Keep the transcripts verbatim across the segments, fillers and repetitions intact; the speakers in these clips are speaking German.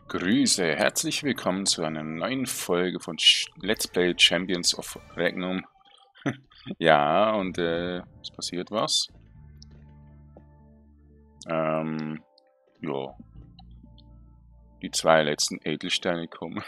Grüße, herzlich willkommen zu einer neuen Folge von Ch Let's Play Champions of Regnum. Ja, und äh, es passiert was. Ähm, ja. Die zwei letzten Edelsteine kommen.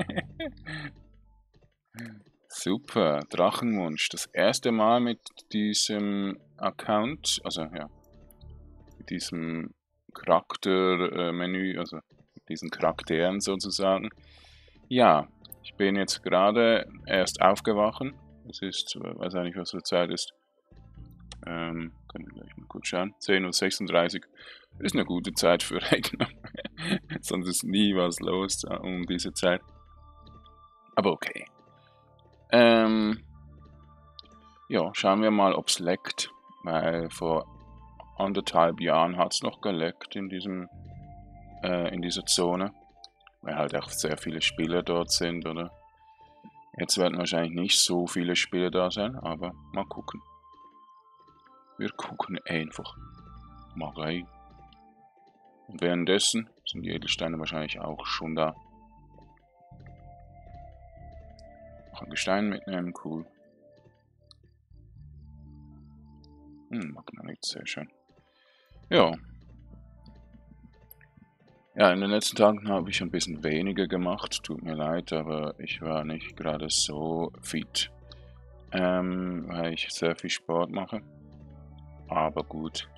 Super, Drachenwunsch. Das erste Mal mit diesem Account, also ja, mit diesem Charaktermenü, also mit diesen Charakteren sozusagen. Ja, ich bin jetzt gerade erst aufgewacht. Es ist, äh, weiß nicht, was für Zeit ist. Ähm, können wir gleich mal kurz schauen. zehn Uhr sechsunddreißig. Ist eine gute Zeit für Regnum. Sonst ist nie was los äh, um diese Zeit. Aber okay. Ähm, ja, schauen wir mal, ob es leckt. Weil vor anderthalb Jahren hat es noch geleckt in diesem, äh, in dieser Zone. Weil halt auch sehr viele Spieler dort sind, oder? Jetzt werden wahrscheinlich nicht so viele Spieler da sein, aber mal gucken. Wir gucken einfach mal rein. Und währenddessen sind die Edelsteine wahrscheinlich auch schon da. Noch ein Gestein mitnehmen, cool. Hm, Magnetite, sehr schön. Ja. Ja, in den letzten Tagen habe ich ein bisschen weniger gemacht. Tut mir leid, aber ich war nicht gerade so fit. Ähm, weil ich sehr viel Sport mache. Aber gut.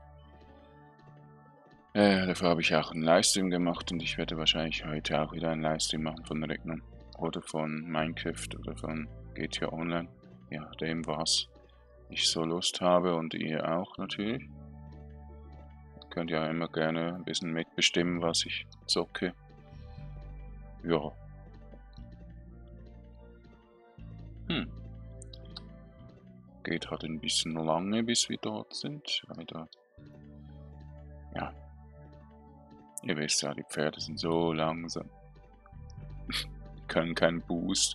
Äh, dafür habe ich auch einen Livestream gemacht und ich werde wahrscheinlich heute auch wieder einen Livestream machen von Regnum. Oder von Minecraft oder von G T A Online. Ja, dem was ich so Lust habe und ihr auch natürlich. Ihr könnt ja immer gerne ein bisschen mitbestimmen, was ich zocke. Ja. Hm. Geht halt ein bisschen lange, bis wir dort sind. Leider. Ja. Ihr wisst ja, die Pferde sind so langsam. Die können keinen Boost.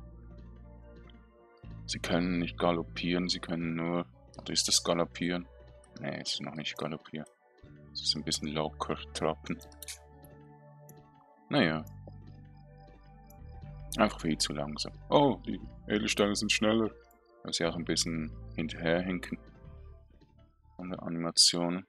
Sie können nicht galoppieren, sie können nur... Oder ist das Galoppieren? Ne, es ist noch nicht Galoppieren. Es ist ein bisschen locker trappen. Naja. Einfach viel zu langsam. Oh, die Edelsteine sind schneller. Weil sie auch ein bisschen hinterherhinken. An der Animation.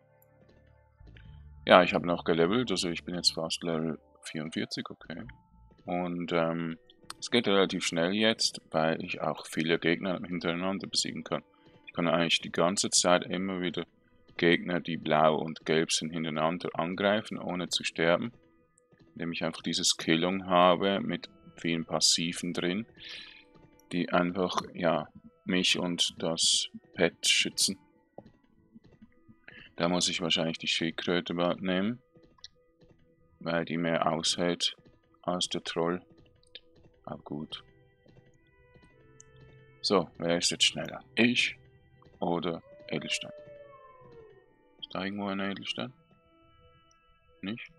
Ja, ich habe noch gelevelt, also ich bin jetzt fast Level vierundvierzig, okay. Und ähm, es geht relativ schnell jetzt, weil ich auch viele Gegner hintereinander besiegen kann. Ich kann eigentlich die ganze Zeit immer wieder Gegner, die blau und gelb sind, hintereinander angreifen, ohne zu sterben. Indem ich einfach diese Skillung habe mit vielen Passiven drin, die einfach, ja, mich und das Pet schützen. Da muss ich wahrscheinlich die Schildkröte nehmen, weil die mehr aushält als der Troll. Aber gut. So, wer ist jetzt schneller? Ich oder Edelstein? Ist da irgendwo ein Edelstein? Nicht?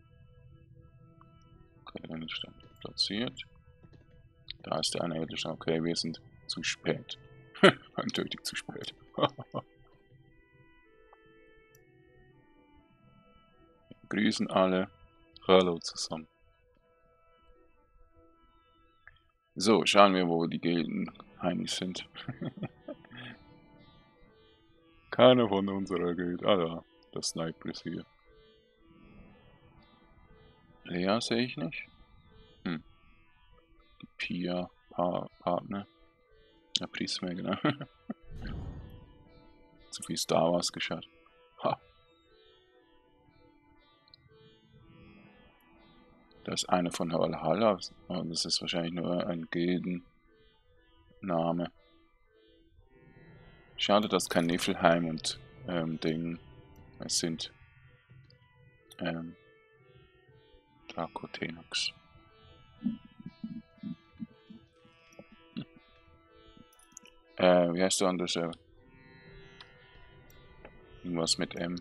Okay, Edelstein platziert. Da ist ein Edelstein. Okay, wir sind zu spät. Eindeutig zu spät. Grüßen alle. Hallo zusammen. So, schauen wir, wo die Gildenheinis sind. Keiner von unserer Gilde. Ah ja, der Sniper ist hier. Lea sehe ich nicht. Hm. Die Pia pa Partner. Ja, Prisma, genau. Zu viel Star Wars geschaut. Ha. Da ist einer von Valhalla. Oh, das ist wahrscheinlich nur ein Gildenname. Schade, dass kein Niflheim und ähm, Ding es sind. Ähm, Dracotenox. Hm. Äh, wie heißt du anders? Äh, irgendwas mit M.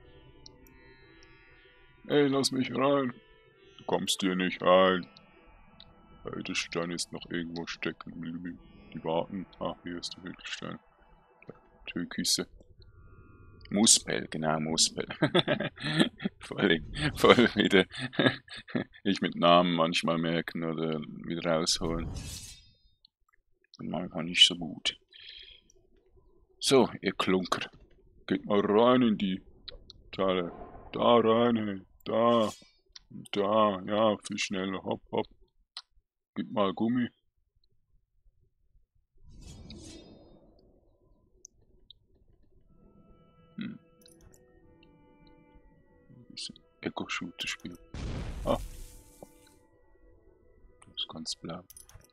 Ey, lass mich rein. Du kommst hier nicht rein. Der Edelstein ist noch irgendwo stecken. Die warten. Ah, hier ist der Edelstein. Der Türkise. Muspel, genau, Muspel. voll, voll wieder. Ich mit Namen manchmal merken oder wieder rausholen. Und manchmal nicht so gut. So, ihr Klunker. Geht mal rein in die Teile. Da rein, hey. Da. Da. Ja, viel schneller. Hopp, hopp. Gib mal Gummi. Hm. Eco-Shooter-Spiel. Ah. Das ist ganz blau.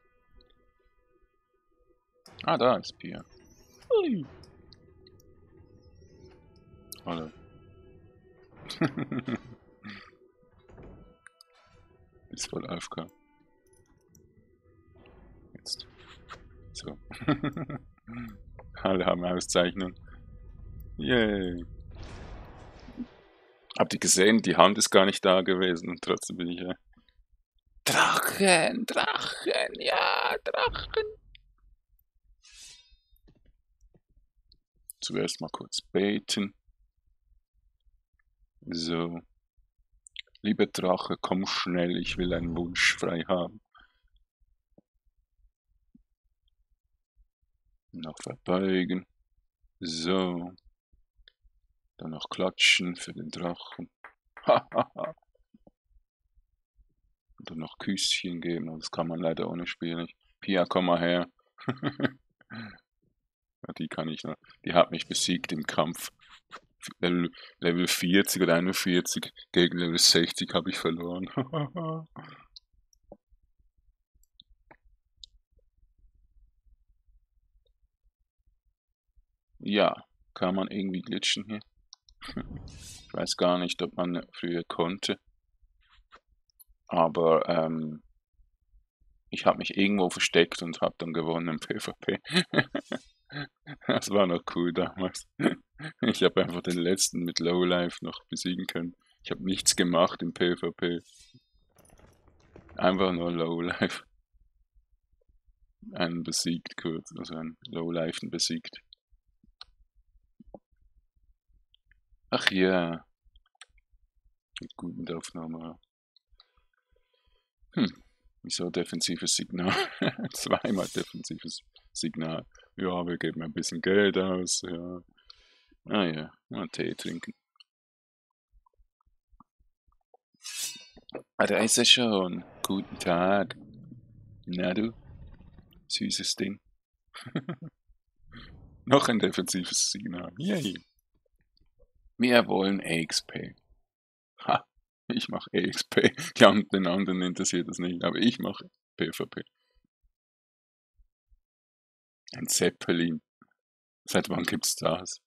Ah, da ist Pia. Ui. Hallo. Ist voll A F K. Jetzt. So. Alle haben Auszeichnung. Yay. Habt ihr gesehen, die Hand ist gar nicht da gewesen und trotzdem bin ich ja. Drachen, Drachen, ja, Drachen. Zuerst mal kurz beten. So. Lieber Drache, komm schnell, ich will einen Wunsch frei haben. Noch verbeugen. So. Dann noch klatschen für den Drachen. Hahaha. Und dann noch Küsschen geben, das kann man leider ohne Spiel nicht. Pia, komm mal her. Die kann ich noch. Die hat mich besiegt im Kampf. Level, Level vierzig oder einundvierzig gegen Level sechzig habe ich verloren. Ja, kann man irgendwie glitschen hier? Ich weiß gar nicht, ob man früher konnte. Aber ähm, ich habe mich irgendwo versteckt und habe dann gewonnen im PvP. Das war noch cool damals. Ich habe einfach den letzten mit Lowlife noch besiegen können. Ich habe nichts gemacht im PvP. Einfach nur Lowlife. Einen besiegt kurz, also einen Lowlifen besiegt. Ach ja. Geht gut mit Aufnahme. Hm. Wieso defensives Signal? Zweimal defensives Signal. Ja, wir geben ein bisschen Geld aus. Ja. Ah ja, mal Tee trinken. Ah, da ist er schon. Guten Tag. Na du? Süßes Ding. Noch ein defensives Signal. Yay. Wir wollen E X P. Ha, ich mache E X P. Die anderen, den anderen interessiert das nicht, aber ich mache PvP. Ein Zeppelin. Seit wann gibt's das?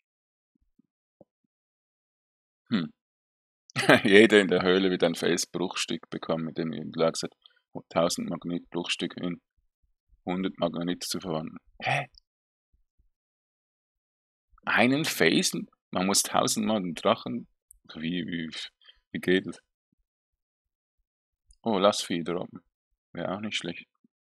Hm. Jeder in der Höhle wird ein Felsbruchstück bekommen, mit dem ihr gesagt habt, tausend Magnetbruchstücke in hundert Magnete zu verwandeln. Hä? Einen Felsen? Man muss tausendmal den Drachen. Wie, wie, wie geht es? Oh, lass Vieh droppen. Wäre auch nicht schlecht.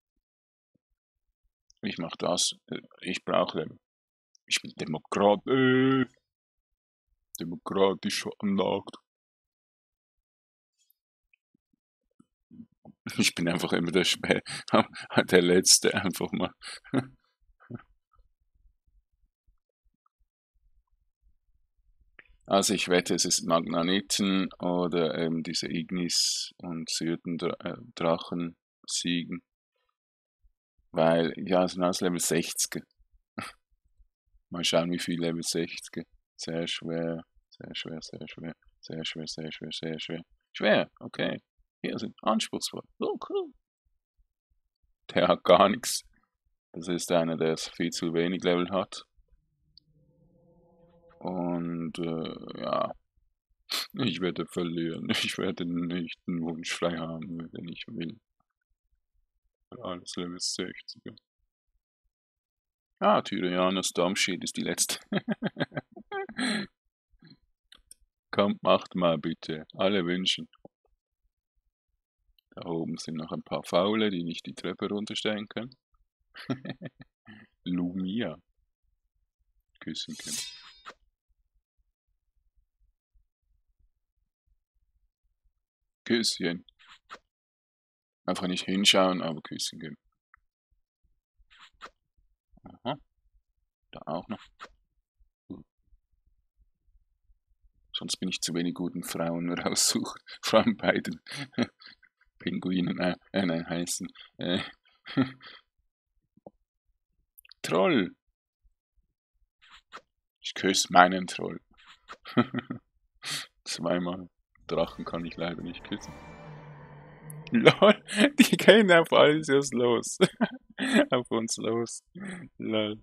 Ich mach das. Ich brauche Level. Ich bin Demokrat. Äh, demokratisch veranlagt. Ich bin einfach immer der Spä der Letzte, einfach mal. Also ich wette, es ist Magnaniten oder ähm, diese Ignis und Syrten-Drachen siegen. Weil, ja, sind aus Level sechzig. Mal schauen, wie viel Level sechzig. Sehr schwer, sehr schwer, sehr schwer, sehr schwer, sehr schwer, sehr schwer. Schwer, okay. Hier sind anspruchsvoll. Oh, cool. Der hat gar nichts. Das ist einer, der viel zu wenig Level hat. Und äh, ja, ich werde verlieren. Ich werde nicht einen Wunsch frei haben, wenn ich will. Alles Level sechzig. Ah, Tyrianer Stormshield ist die letzte. Kommt, macht mal bitte. Alle wünschen. Da oben sind noch ein paar Faule, die nicht die Treppe runtersteigen können. Lumia. Küssen können. Küsschen. Einfach nicht hinschauen, aber Küsschen geben. Aha. Da auch noch. Sonst bin ich zu wenig guten Frauen raussuchen. Vor allem bei den Pinguinen, äh, äh nein, heißen. Äh. Troll! Ich küsse meinen Troll. Zweimal. Drachen kann ich leider nicht küssen. Lol, die gehen auf alles erst los. Auf uns los. Lol.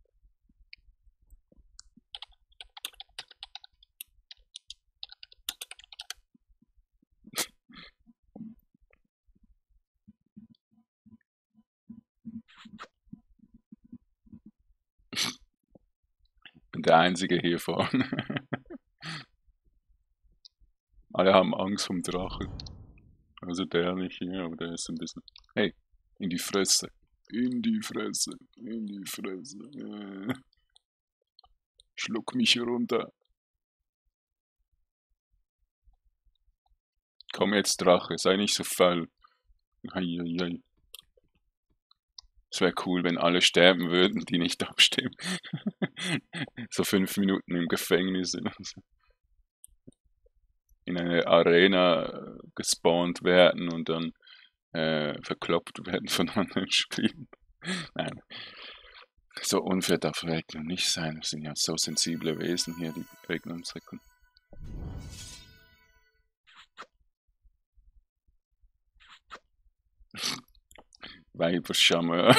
Ich bin der Einzige hier vorne. Alle haben Angst vom Drachen. Also der nicht hier, aber der ist ein bisschen... Hey, in die Fresse. In die Fresse. In die Fresse. Äh. Schluck mich runter. Komm jetzt, Drache, sei nicht so faul. Eieiei. Es wäre cool, wenn alle sterben würden, die nicht abstimmen. So fünf Minuten im Gefängnis. In eine Arena gespawnt werden und dann äh, verkloppt werden von anderen Spielen. Nein. So unfair darf Regnum nicht sein. Das sind ja so sensible Wesen hier, die Regnum-Säcken. Weiberschammer.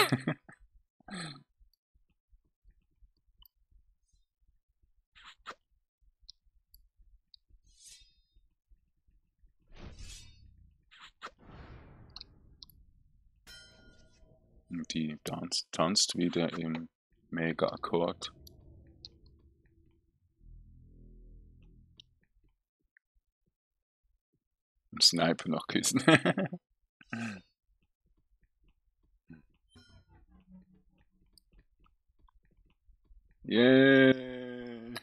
Die tanzt, tanzt wieder im Mega-Akkord. Im Sniper noch küssen. Yeah!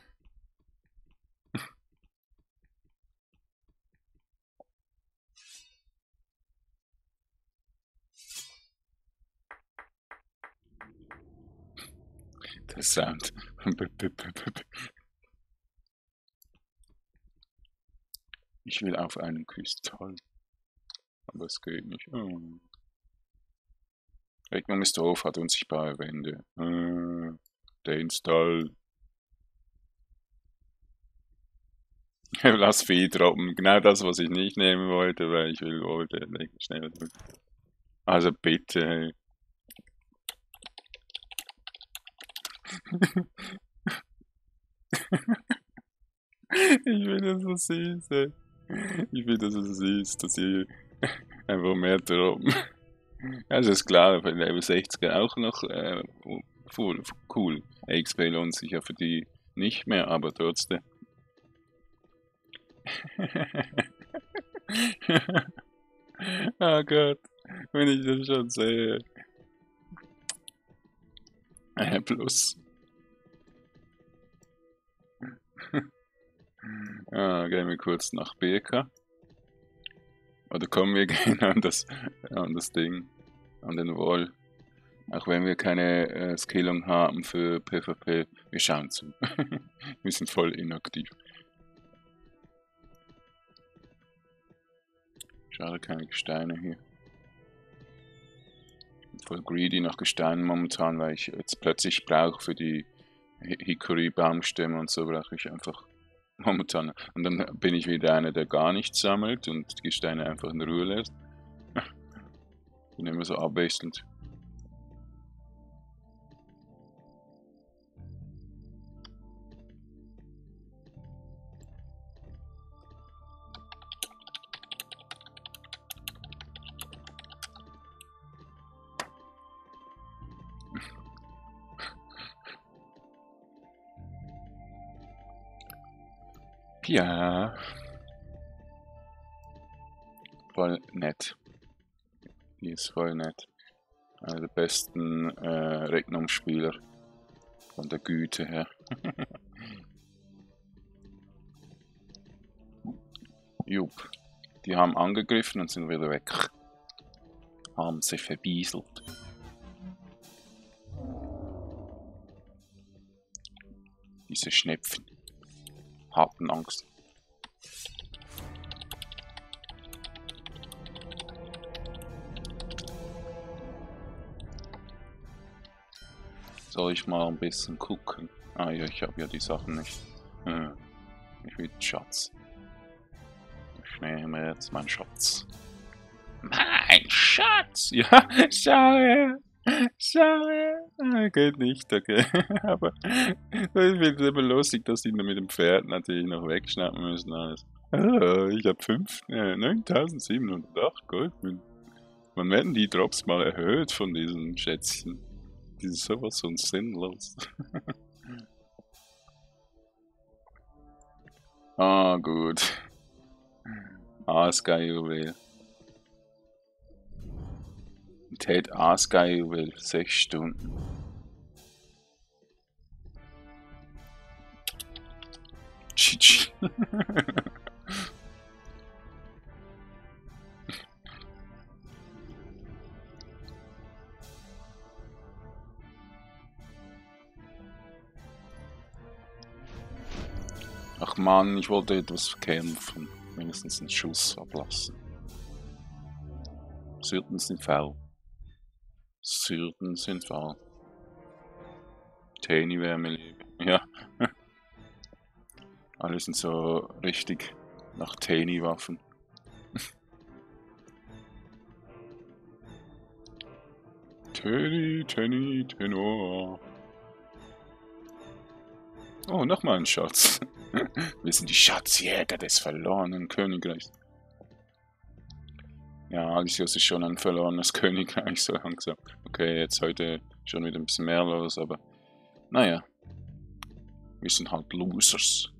Der Sound. Ich will auf einen Kristall. Aber es geht nicht. Oh. Regnum ist doof, hat unsichtbare Wände. Äh, der Install. Lass Vieh droppen. Genau das, was ich nicht nehmen wollte, weil ich will wollte. Schnell. Also bitte. Ich finde das so süß, ey. Ich finde das so süß, dass sie einfach mehr droppen. Also ist klar, bei Level sechzig auch noch äh, cool. cool. X P lohnt sich ja für die nicht mehr, aber trotzdem. Oh Gott, wenn ich das schon sehe. Äh, plus. Ah, gehen wir kurz nach Birka. Oder kommen wir gehen an das, an das Ding, an den Wall. Auch wenn wir keine äh, Skillung haben für PvP, wir schauen zu. Wir sind voll inaktiv. Schade, keine Gesteine hier. Ich bin voll greedy nach Gesteinen momentan, weil ich jetzt plötzlich brauche für die Hickory-Baumstämme und so brauche ich einfach momentan. Und dann bin ich wieder einer, der gar nichts sammelt und die Gesteine einfach in Ruhe lässt. Bin immer so abwechselnd. Ja. Voll nett. Die ist voll nett. Einer der besten äh, Regnum-Spieler. Von der Güte her. Jupp. Die haben angegriffen und sind wieder weg. Haben sich verbieselt. Diese Schnepfen hatten Angst. Soll ich mal ein bisschen gucken? Ah ja, ich habe ja die Sachen nicht. Hm. Ich will den Schatz. Ich nehme jetzt meinen Schatz. Mein Schatz! Ja, schau her! Schau her! Ah, geht nicht, okay. Aber ich finde es immer lustig, dass die mit dem Pferd natürlich noch wegschnappen müssen. Alles. Ah, ich habe äh, neuntausendsiebenhundertacht Gold. Wann werden die Drops mal erhöht von diesen Schätzchen? Die sind sowas von sinnlos. Ah, gut. Aasgeier-Juwel. Enthält Aasgeier-Juwel für sechs Stunden. Tschi. Ach man, ich wollte etwas kämpfen. Wenigstens einen Schuss ablassen. Syrten sind faul. Syrten sind faul. Teni wäre mir lieb. Ja. Alle sind so richtig nach Teni-Waffen. Teni, Teni, Tenor. Oh, nochmal ein Schatz. Wir sind die Schatzjäger des verlorenen Königreichs. Ja, Alisios ist schon ein verlorenes Königreich, so langsam. Okay, jetzt heute schon wieder ein bisschen mehr los, aber naja. Wir sind halt Losers.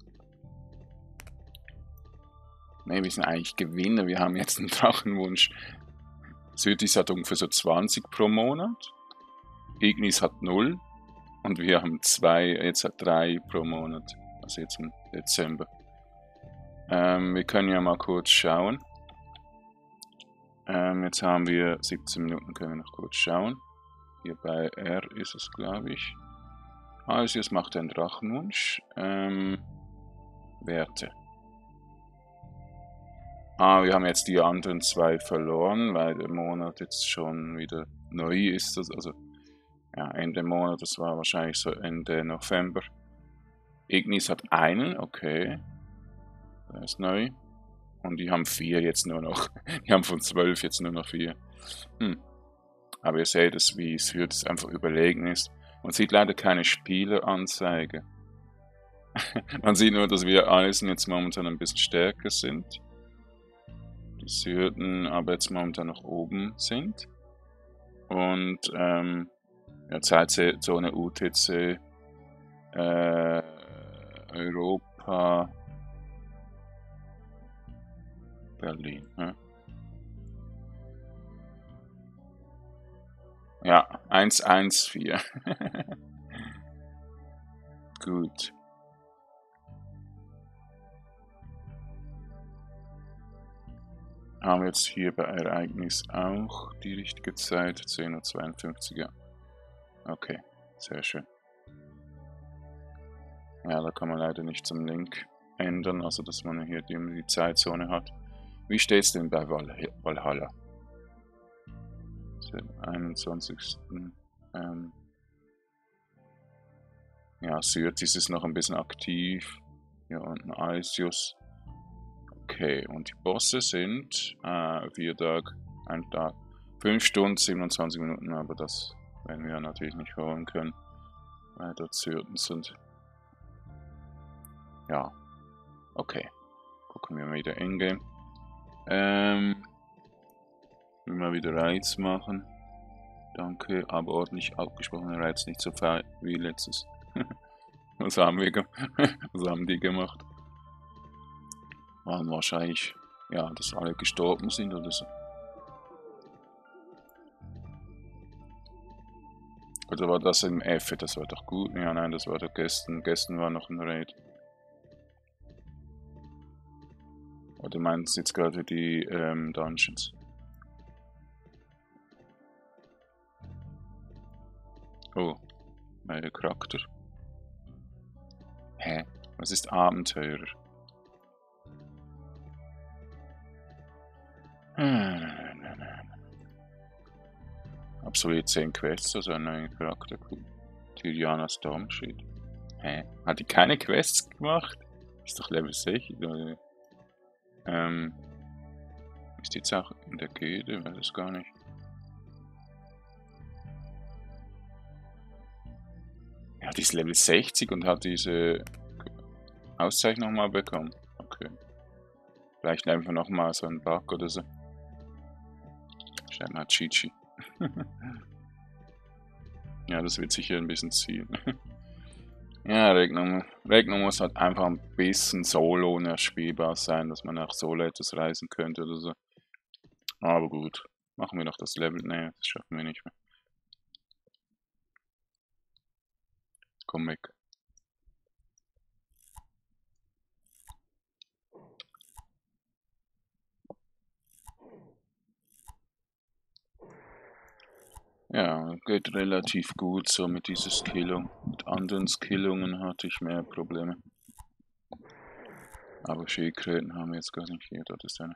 Ne, wir sind eigentlich Gewinner. Wir haben jetzt einen Drachenwunsch. Sytis hat ungefähr so zwanzig pro Monat. Ignis hat null. Und wir haben zwei, jetzt hat drei pro Monat. Also jetzt im Dezember. Ähm, wir können ja mal kurz schauen. Ähm, jetzt haben wir siebzehn Minuten, können wir noch kurz schauen. Hier bei R ist es, glaube ich. Also jetzt macht er einen Drachenwunsch. Ähm, Werte. Ah, wir haben jetzt die anderen zwei verloren, weil der Monat jetzt schon wieder neu ist. Also ja, Ende Monat, das war wahrscheinlich so Ende November. Ignis hat einen, okay. Der ist neu. Und die haben vier jetzt nur noch. Die haben von zwölf jetzt nur noch vier. Hm. Aber ihr seht es, wie es jetzt einfach überlegen ist. Man sieht leider keine Spieleranzeige. Man sieht nur, dass wir alles jetzt momentan ein bisschen stärker sind. Die Syrten aber jetzt momentan noch oben sind. Und ähm, ja, Zeitzone U T C äh, Europa Berlin. Ja, ja eins eins vier. Gut. Haben wir jetzt hier bei Ereignis auch die richtige Zeit? zehn Uhr zweiundfünfzig, ja. Okay, sehr schön. Ja, da kann man leider nicht zum Link ändern, also dass man hier die, die Zeitzone hat. Wie steht es denn bei Valhalla? einundzwanzigsten Ähm, ja, Syrtis ist noch ein bisschen aktiv. Hier unten Alisios. Okay, und die Bosse sind äh, vier Tage, ein Tag, fünf Stunden, siebenundzwanzig Minuten, aber das werden wir natürlich nicht holen können, weil dort Syrten sind. Ja, okay. Gucken wir mal wieder in-game. Ähm, will mal wieder Reiz machen. Danke, aber ordentlich abgesprochener Reiz, nicht so viel wie letztes. Was haben wir gemacht? Was haben die gemacht? Waren wahrscheinlich, ja, dass alle gestorben sind oder so. Oder war das im F? Das war doch gut. Ja, nein, das war doch gestern. Gestern war noch ein Raid. Oder meinst du jetzt gerade die ähm, Dungeons? Oh, neuer Charakter. Hä? Was ist Abenteurer? Hm, absolut zehn Quests, also ein neuer Charakter. Cool. Tyriana Stormschild. Hä? Hat die keine Quests gemacht? Ist doch Level sechzig, oder? Ähm. Ist die jetzt auch in der Gilde? Weiß es gar nicht. Ja, die ist Level sechzig und hat diese Auszeichnung mal bekommen. Okay. Vielleicht einfach nochmal so ein Bug oder so. Schreibt mal Chichi. Ja, das wird sicher ein bisschen ziehen. Ja, Regnum, Regnum muss halt einfach ein bisschen solo spielbar sein, dass man auch solo etwas reisen könnte oder so. Aber gut, machen wir noch das Level. Ne, das schaffen wir nicht mehr. Komm weg. Ja, geht relativ gut so mit dieser Skillung. Mit anderen Skillungen hatte ich mehr Probleme. Aber Schildkröten haben wir jetzt gar nicht hier, dort ist eine.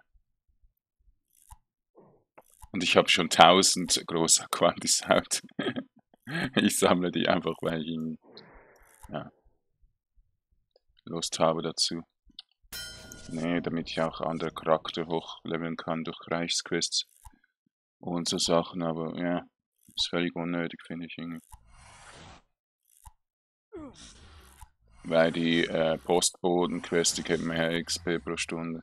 Und ich habe schon tausend große Quantisaut. Ich sammle die einfach, weil ich ihn, ja, Lust habe dazu. Nee, damit ich auch andere Charakter hochleveln kann durch Reichsquests und so Sachen, aber ja, ist völlig unnötig, finde ich irgendwie. Weil die äh, Postboden-Quest, die geben mehr X P pro Stunde.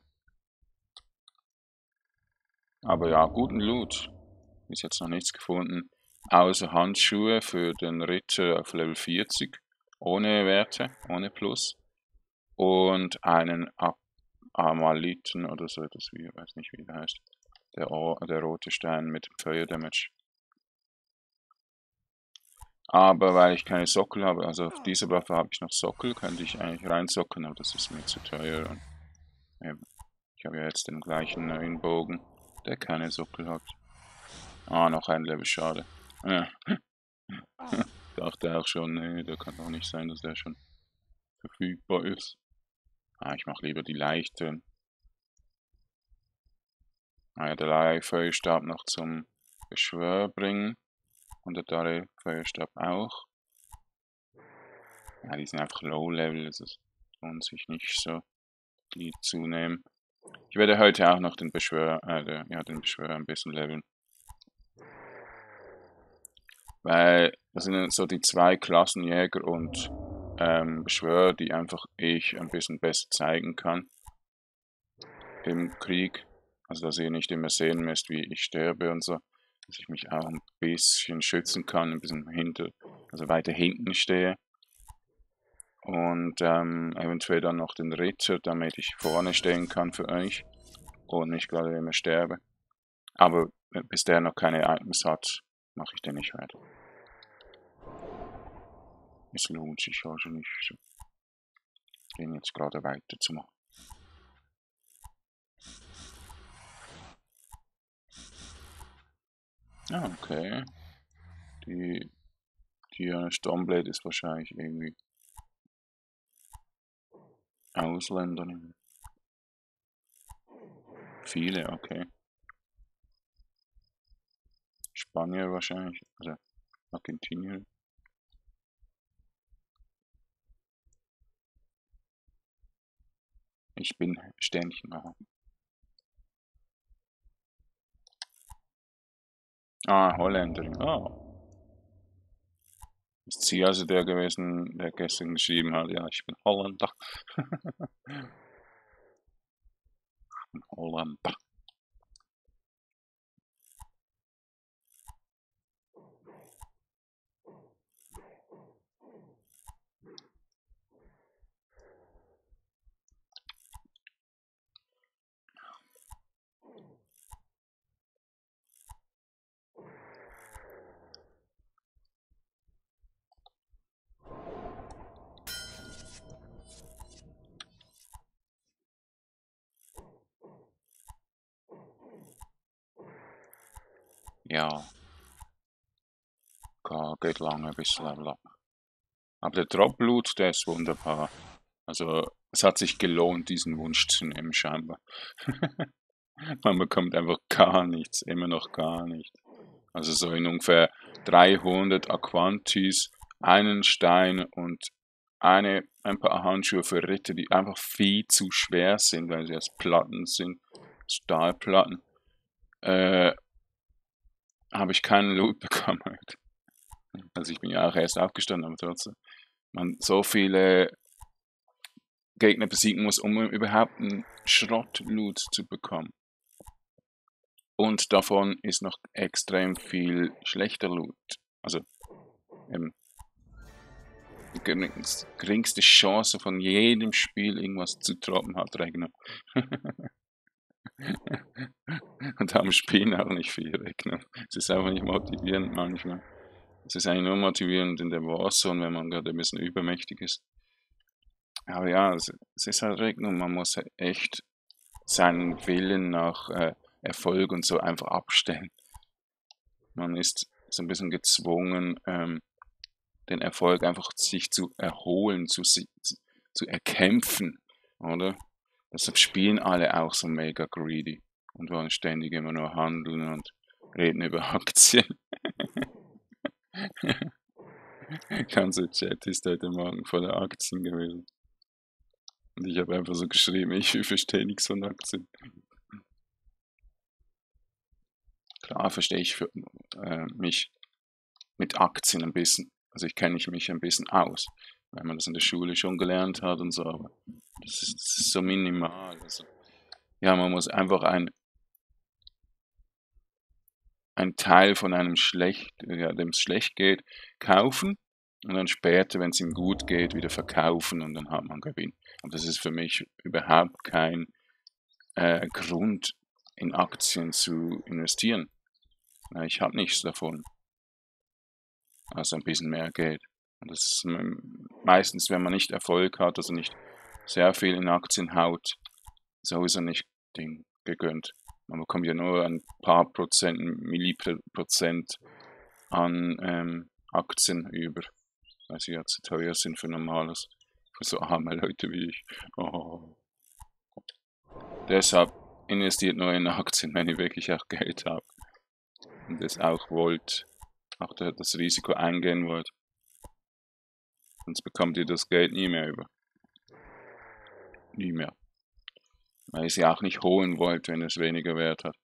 Aber ja, guten Loot. Ist jetzt noch nichts gefunden. Außer Handschuhe für den Ritter auf Level vierzig. Ohne Werte, ohne Plus. Und einen Ab Amaliten oder so etwas, wie, ich weiß nicht wie der heißt. Der, der rote Stein mit Feuerdamage. Aber weil ich keine Sockel habe, also auf dieser Waffe habe ich noch Sockel, könnte ich eigentlich reinsocken, aber das ist mir zu teuer. Und eben, ich habe ja jetzt den gleichen neuen Bogen, der keine Sockel hat. Ah, noch ein Level, schade. Ja. Dachte auch schon, nee, da kann doch nicht sein, dass der schon verfügbar ist. Ah, ich mache lieber die leichten. Ah ja, der Leihfeuerstab noch zum Beschwör bringen. Und der Dare Feuerstab auch. Ja, die sind einfach Low-Level, also es lohnt sich nicht so, die zu nehmen. Ich werde heute auch noch den Beschwörer, äh, der, ja, den Beschwörer ein bisschen leveln. Weil das sind so die zwei Klassen Jäger und ähm, Beschwörer, die einfach ich ein bisschen besser zeigen kann im Krieg. Also dass ihr nicht immer sehen müsst, wie ich sterbe und so. Dass ich mich auch ein bisschen schützen kann, ein bisschen hinter, also weiter hinten stehe. Und ähm, eventuell dann noch den Ritter, damit ich vorne stehen kann für euch und nicht gerade immer sterbe. Aber bis der noch keine Items hat, mache ich den nicht weiter. Es lohnt sich also nicht, so den jetzt gerade weiter zu machen. Ah, okay. Die, die äh, Stormblade ist wahrscheinlich irgendwie Ausländerin. Viele, okay. Spanier wahrscheinlich, also Argentinier. Ich bin Sternchen. Aha. Ah, Holländerin. Oh. Ist sie also der gewesen, der gestern geschrieben hat, ja, ich bin Holländer. Holländer. Ja, geht lange bis Level Up. Aber der Drop-Loot, der ist wunderbar. Also, es hat sich gelohnt, diesen Wunsch zu nehmen, scheinbar. Man bekommt einfach gar nichts, immer noch gar nichts. Also so in ungefähr dreihundert Aquantis, einen Stein und eine, ein paar Handschuhe für Ritter, die einfach viel zu schwer sind, weil sie als Platten sind, Stahlplatten, äh, habe ich keinen Loot bekommen. Also ich bin ja auch erst aufgestanden, aber trotzdem. Man so viele Gegner besiegen muss, um überhaupt einen Schrott-Loot zu bekommen. Und davon ist noch extrem viel schlechter Loot. Also ähm, die geringste Chance von jedem Spiel irgendwas zu droppen hat Regner. Und am Spielen auch nicht viel Regner. Es ist einfach nicht motivierend manchmal. Es ist eigentlich nur motivierend in der Warzone, wenn man gerade ein bisschen übermächtig ist. Aber ja, es, es ist halt Regner. Man muss echt seinen Willen nach äh, Erfolg und so einfach abstellen. Man ist so ein bisschen gezwungen, ähm, den Erfolg einfach sich zu erholen, zu, zu, zu erkämpfen, oder? Deshalb spielen alle auch so mega greedy und wollen ständig immer nur handeln und reden über Aktien. Der ganze Chat ist heute Morgen voller Aktien gewesen. Und ich habe einfach so geschrieben, ich verstehe nichts von Aktien. Klar verstehe ich für, äh, mich mit Aktien ein bisschen, also ich kenne mich ein bisschen aus, weil man das in der Schule schon gelernt hat und so, aber das ist, das ist so minimal. Also, ja, man muss einfach ein, ein Teil von einem schlecht, ja, dem es schlecht geht, kaufen und dann später, wenn es ihm gut geht, wieder verkaufen und dann hat man Gewinn. Und das ist für mich überhaupt kein äh, Grund, in Aktien zu investieren. Ich habe nichts davon. Also ein bisschen mehr Geld. Und das ist meistens, wenn man nicht Erfolg hat, also nicht sehr viel in Aktien haut, sowieso nicht Ding gegönnt. Man bekommt ja nur ein paar Prozent, Milliprozent an ähm, Aktien über, weil sie ja zu teuer sind für normales, für so arme Leute wie ich. Oh. Deshalb investiert nur in Aktien, wenn ihr wirklich auch Geld habt und es auch wollt, auch das Risiko eingehen wollt. Sonst bekommt ihr das Geld nie mehr über. Nie mehr. Weil ihr es ja auch nicht holen wollt, wenn es weniger Wert hat.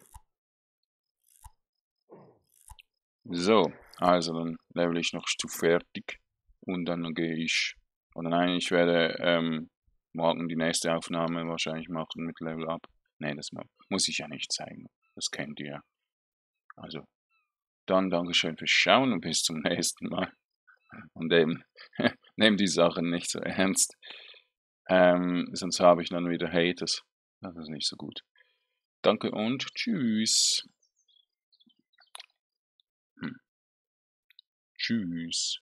So, also dann level ich noch Stufe fertig und dann gehe ich, oder nein, ich werde ähm, morgen die nächste Aufnahme wahrscheinlich machen mit Level Up. Nein, das muss ich ja nicht zeigen. Das kennt ihr ja. Also, dann Dankeschön fürs Schauen und bis zum nächsten Mal. Und eben, nehmt die Sachen nicht so ernst. Ähm, sonst habe ich dann wieder Haters. Das ist nicht so gut. Danke und tschüss. Hm. Tschüss.